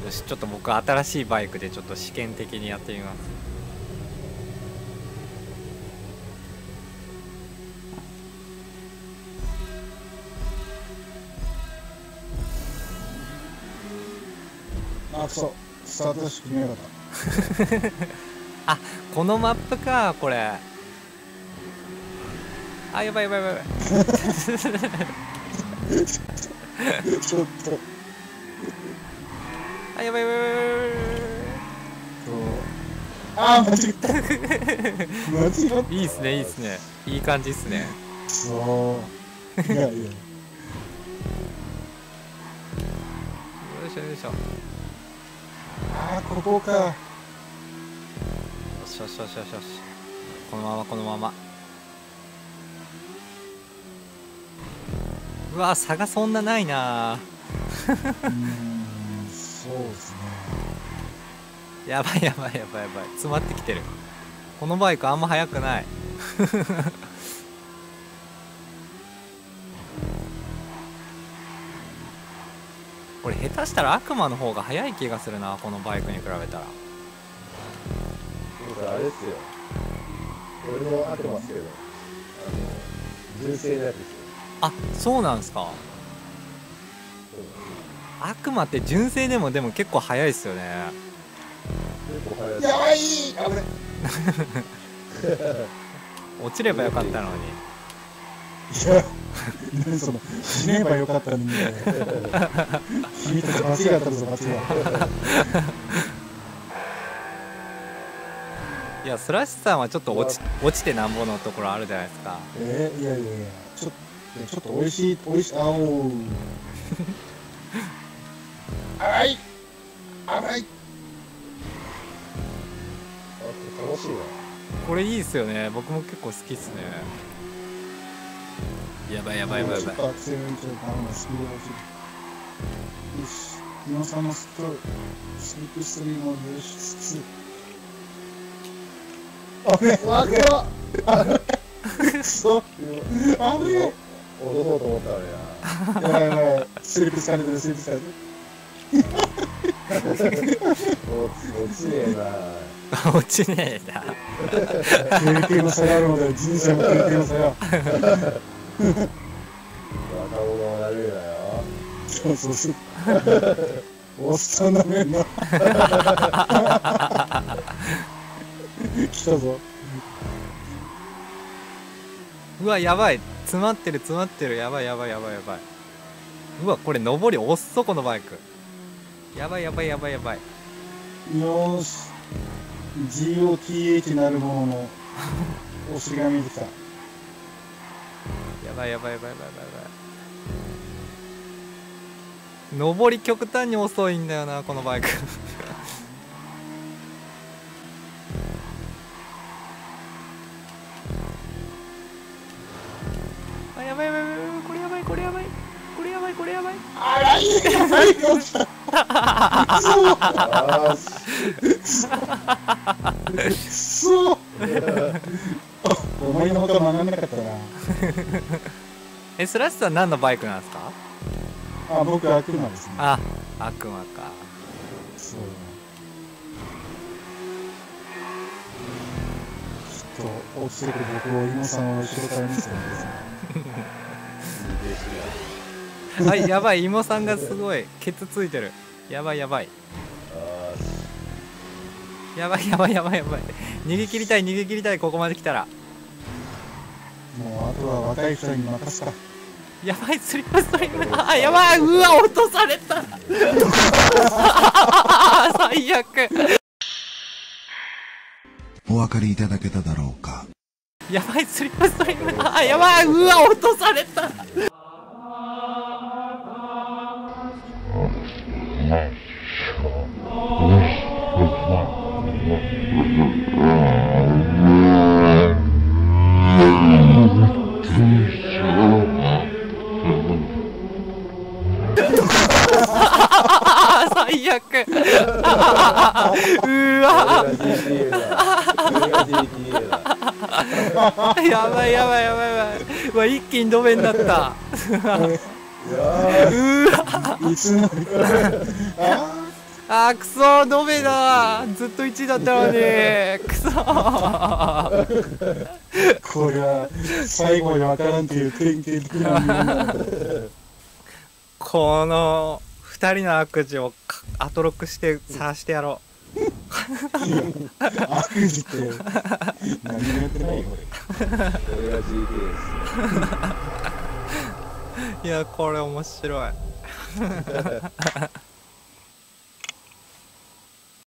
よし、ちょっと僕新しいバイクでちょっと試験的にやってみます。 あ、そう、スタートダッシュ決めなかった。 あ、このマップかこれ。あ、やばいやばいやばいやばいちょっと。 あ、やばいやばいやばいやばい。 あー、間違った。間違った。 いいっすねいいっすね、いい感じっすね。 そう。いやいや。よよいしょよいしょ。 あー、ここか。 よしよしよしよしよし。このままこのまま。うわ、差がそんなないな。 そうですね。 やばいやばいやばいやばい、詰まってきてる。このバイクあんま速くないこれ下手したら悪魔の方が速い気がするな、このバイクに比べたら。 だからあれですよ、俺も合ってますけど、純正のやつですよ。 あ、そうなんすか。悪魔って純正でも結構速いっすよね。 結構速い。 やばい、危ね。 落ちればよかったのに。 いや、何その、死ねばよかったのに。君たち間違ったぞ、間違った。 いや、スラッシュさんはちょっと落ちてなんぼのところあるじゃないですか。 いやいやいや、ちょっと美味しい、あおう。甘い。甘い。 あ、楽しいな。 これいいっすよね、僕も結構好きっすね。やばいやばいやばいやばい。 ちょっとアクセルちょっとスピードが落ちる。よし、今さんのスリップストリームを流出。あぶねえ、わくそ、あぶね踊ろうと思ったのにえ。やばいやばい、スリップされてる、スリップされてる。 落ちねえな。 落ちねえな。 経験の差があるので、人生も経験の差が。 若者をなめるなよ。 そうそうそう。おっさんなめんな。来たぞ。 うわ、やばい、詰まってる詰まってる、やばいやばいやばいやばい。うわ、これ上り押っそ、このバイク。やばいやばいやばいやばい。 よーし。GOTH なるもののお尻が見えてきた。 やばいやばいやばいやばいやばい。上り極端に遅いんだよな、このバイク。あ、やばいやばいやばい、これやばいこれやばいこれやばいこれやばい。 あら、やばいよ。そう。思いのほか曲がんなかったな。 え、スラッシュさん何のバイクなんですか？ あ、僕悪魔ですね。 あ、悪魔か。 そう。きっと落ちてくる僕を今さんは後ろから見せてるんですね。 はい、やばい、芋さんがすごいケツついてる。やばいやばいやばいやばいやばいやばい。逃げ切りたい逃げ切りたい、ここまで来たら。 もうあとは若い人に任せた。 やばい、スリップストリームだ。あ、やばい、うわ、落とされた。最悪。 お分かりいただけただろうか。 やばい、スリップストリームだ。あ、やばい、うわ、落とされた。最悪。うわ。やばいやばいやばいやばい。うわ、一気にドベになった。うわ。 いつの間にか。 あーくそー、ドベだー、ずっと1位だったのにくそーこれは最後までわからんという典型的なものなのだ。 この2人の悪事をアトロクして晒してやろ悪事って何もやってないよこれが GTA です。 う。いやこれ面白い